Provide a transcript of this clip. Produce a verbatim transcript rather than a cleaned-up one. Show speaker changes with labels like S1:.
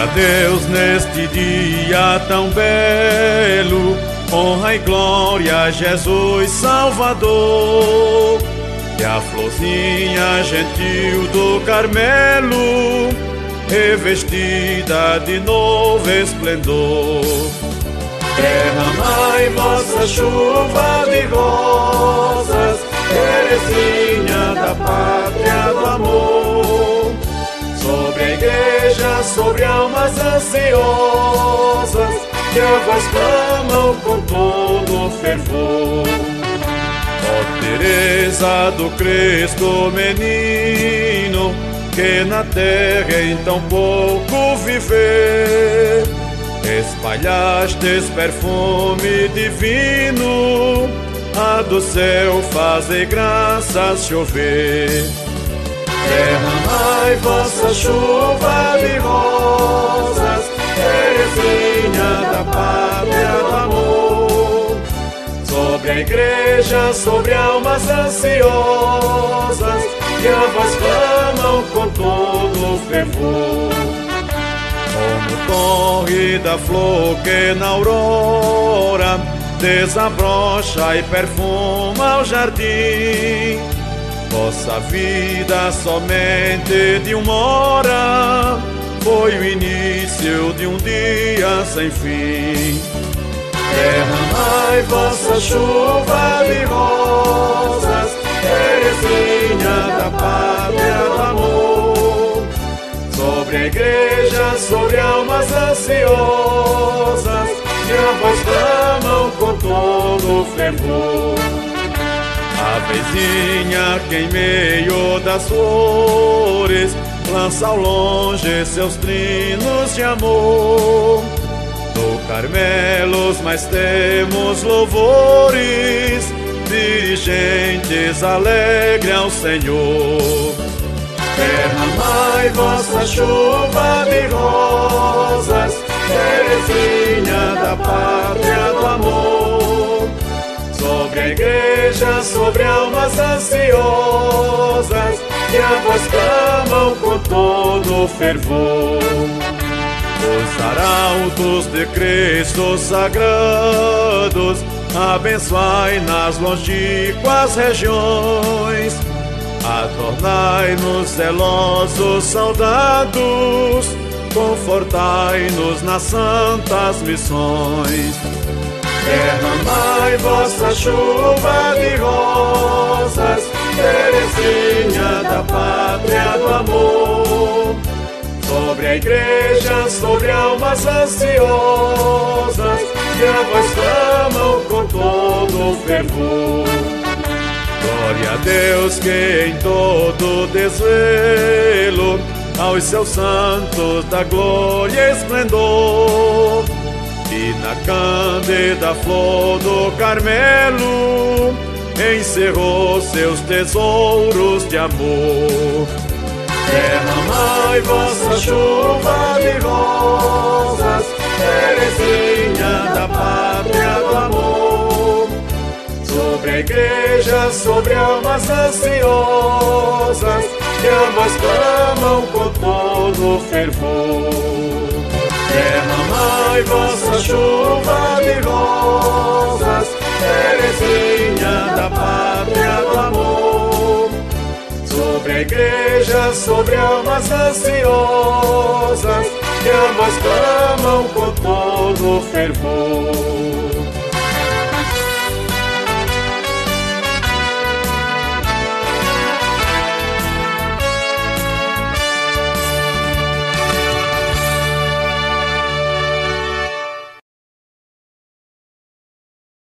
S1: a Deus neste dia tão belo, honra e glória a Jesus Salvador. E a florzinha gentil do Carmelo, revestida de novo esplendor. Derramai vossa chuva de rosas, Teresinha da pátria do amor, sobre a igreja, sobre almas ansiosas, que a vós clamam com todo fervor. Ó Teresa do Cristo menino, que na terra em tão pouco viver, espalhastes perfume divino, a do céu fazei graças chover. Derramai vossa chuva de rosas, Teresinha da pátria do amor, sobre a igreja, sobre almas ansiosas, que a vós clamam com todo fervor. Como corre da flor que na aurora desabrocha e perfuma o jardim, vossa vida somente de uma hora foi o início de um dia sem fim. Derramai vossa chuva de rosas, Teresinha da pátria do amor, sobre a igreja, sobre almas ansiosas, que a vós clamam com todo fervor. Avezinha que em meio das flores lança ao longe seus trinos de amor, do Carmelo os mais temos louvores, dirigentes alegre ao Senhor. Derramai vossa chuva de rosas, Teresinha da pátria do amor, sobre a igreja, sobre almas ansiosas, que a vós clamam com todo fervor. Os arautos de Cristo sagrados, abençoai nas longínquas regiões, adornai-nos zelosos soldados, confortai-nos nas santas missões. Derramai vossa chuva de rosas, Teresinha da pátria do amor, sobre a igreja, sobre almas ansiosas, que a vós clamam com todo fervor. Glória a Deus que em todo desvelo aos seus santos dá glória e esplendor, e na cândida flor do Carmelo encerrou seus tesouros de amor. Derramai vossa chuva de rosas, Teresinha da pátria do amor, sobre a igreja, sobre almas ansiosas, que a vós clamam com todo fervor. Derramai vossa chuva de rosas, Teresinha da pátria do amor, sobre a igreja, sobre almas ansiosas, que a vós clamam com todo fervor.